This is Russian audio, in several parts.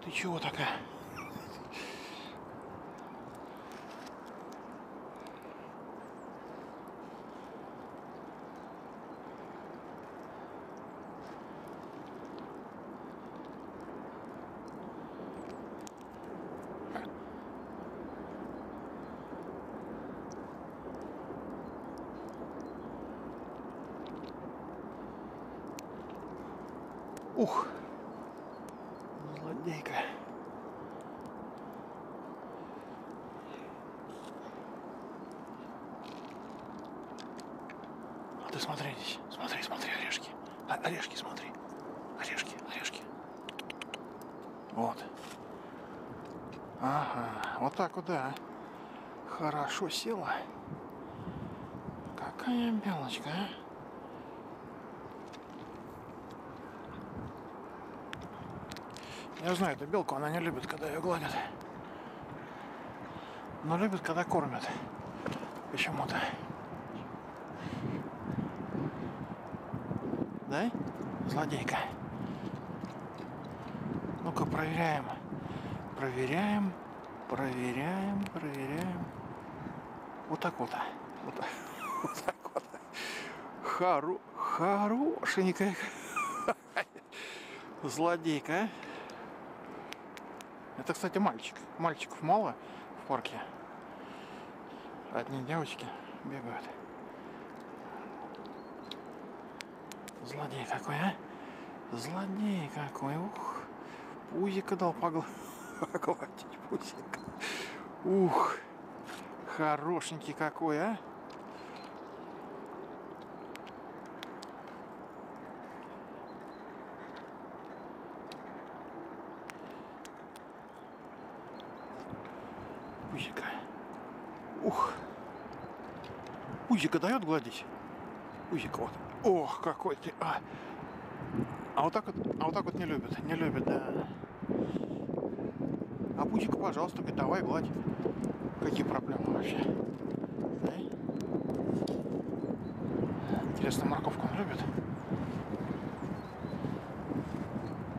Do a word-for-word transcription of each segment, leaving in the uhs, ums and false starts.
Ты чего такая? Ух, злодейка. А ты смотри здесь, смотри, смотри, орешки. А, орешки, смотри. Орешки, орешки. Вот. Ага, вот так вот, да. Хорошо села. Какая белочка, а? Я знаю эту белку, она не любит, когда ее гладят. Но любит, когда кормят. Почему-то. Да? Злодейка. Ну-ка, проверяем. Проверяем. Проверяем. Проверяем. Вот так вот. Вот так вот. Так вот. Хару... Хорошенькая. Злодейка. Это, кстати, мальчик. Мальчиков мало в парке. Одни девочки бегают. Злодей какой, а? Злодей какой. Ух. Пузика дал погладить. Пузик. Ух. Хорошенький какой, а? Пузика. Ух. Пузика дает гладить? Пузик вот. Ох, какой ты. А. А вот так вот, а вот так вот не любят. Не любят, да. А пузика, пожалуйста, говорит, давай гладь. Какие проблемы вообще? Да? Интересно, морковку он любит?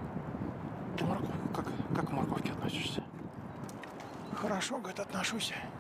Ты морковку, как, как к морковке относишься? Хорошо, говорит, отношусь.